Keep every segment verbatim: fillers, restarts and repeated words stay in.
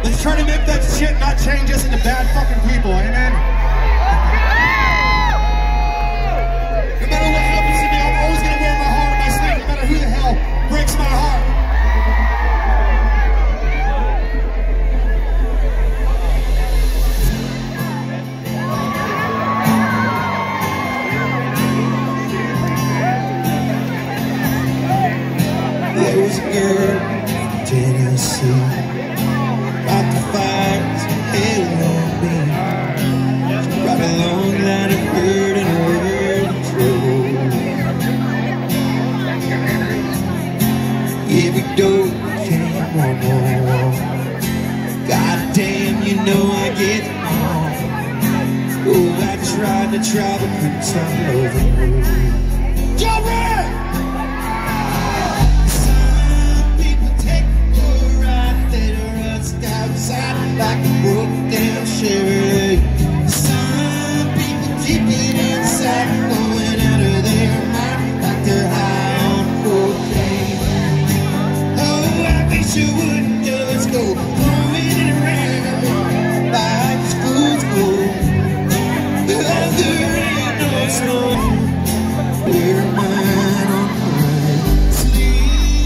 Let's try to make that shit not change us into bad fucking people, amen? No matter what happens to me, I'm always gonna wear my heart on my sleeve, no matter who the hell breaks my heart. There was a girl from Tennessee, fought the fires and held on me. She brought a long line of hurt and a world of trouble. Every door came one more wall. God damn, you know I get it all. Oh, I tried to travel, couldn't stop loving her. Jump right! Like a broke down Chevrolet. Some people keep it inside, going out of their mind like they're high on cocaine. Oh, I wish you wouldn't just go throwing it around like the schools go. But there ain't no snow. We're mine on mine. Sleep.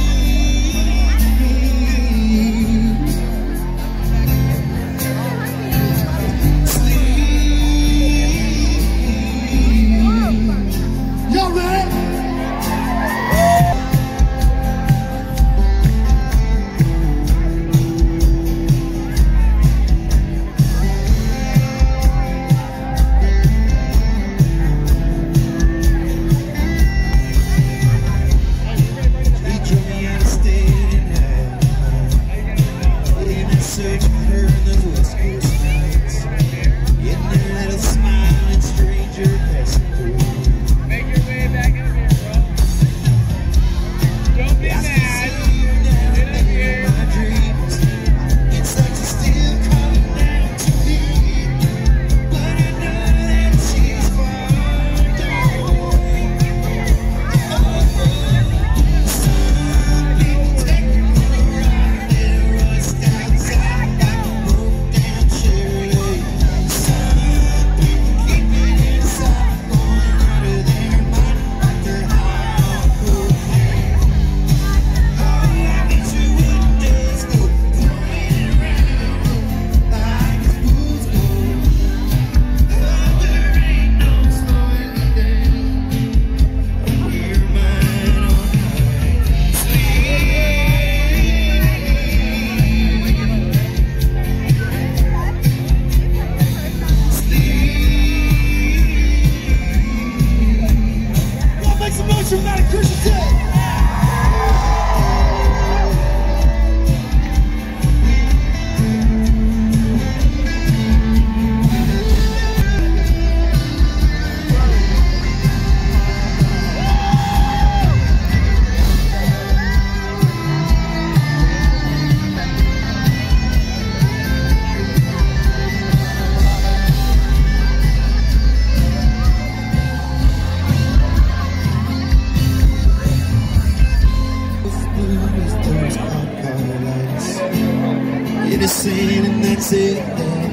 Innocent, and that's it that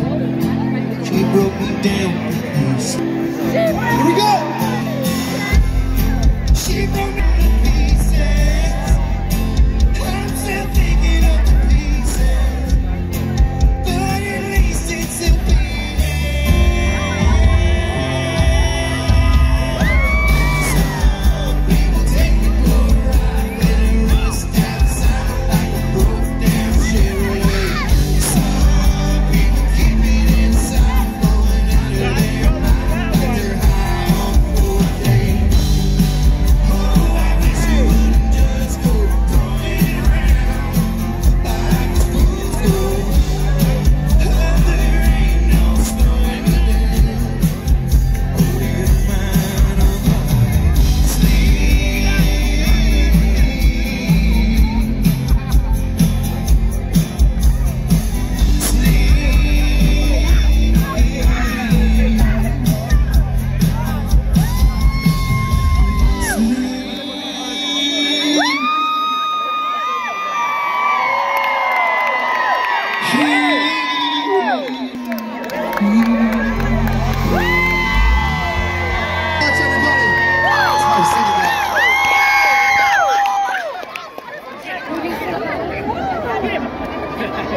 night. She broke me down to pieces. Here we go! She broke me to pieces. I'm still thinking of the pieces, but at least it's still beating. Some people take it for a ride, let it rust outside like a broke down Chevrolet. Some people keep it inside, going out of their mind like they're high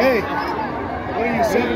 Hey, what are you, seven?